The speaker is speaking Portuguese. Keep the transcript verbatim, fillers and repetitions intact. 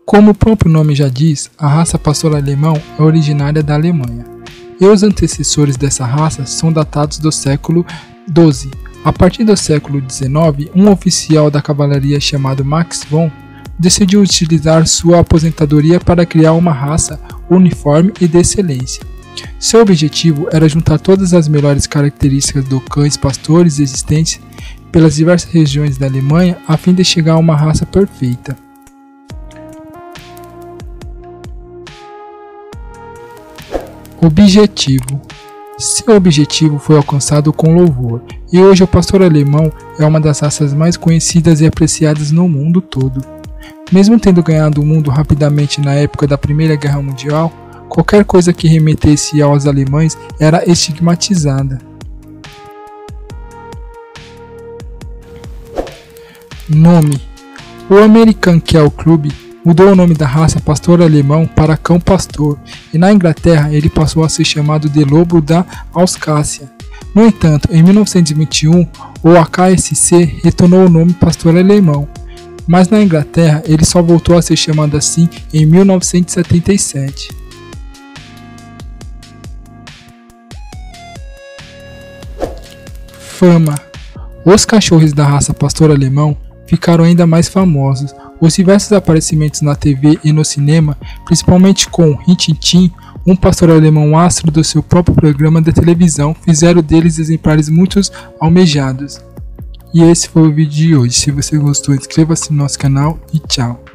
Como o próprio nome já diz, a raça pastor alemão é originária da Alemanha, e os antecessores dessa raça são datados do século doze. A partir do século dezenove, um oficial da cavalaria chamado Max von decidiu utilizar sua aposentadoria para criar uma raça uniforme e de excelência. Seu objetivo era juntar todas as melhores características dos cães pastores existentes pelas diversas regiões da Alemanha a fim de chegar a uma raça perfeita. Objetivo. Seu objetivo foi alcançado com louvor, e hoje o pastor alemão é uma das raças mais conhecidas e apreciadas no mundo todo. Mesmo tendo ganhado o mundo rapidamente na época da Primeira Guerra Mundial, qualquer coisa que remetesse aos alemães era estigmatizada. Nome. O American Kennel Club mudou o nome da raça pastor alemão para cão pastor, e na Inglaterra ele passou a ser chamado de lobo da Alsácia. No entanto, em mil novecentos e vinte e um, o A K S C retornou o nome pastor alemão, mas na Inglaterra ele só voltou a ser chamado assim em mil novecentos e setenta e sete. Fama. Os cachorros da raça pastor alemão ficaram ainda mais famosos. Os diversos aparecimentos na T V e no cinema, principalmente com Rin Tin Tin, um pastor alemão astro do seu próprio programa de televisão, fizeram deles exemplares muito almejados. E esse foi o vídeo de hoje. Se você gostou, inscreva-se no nosso canal e tchau!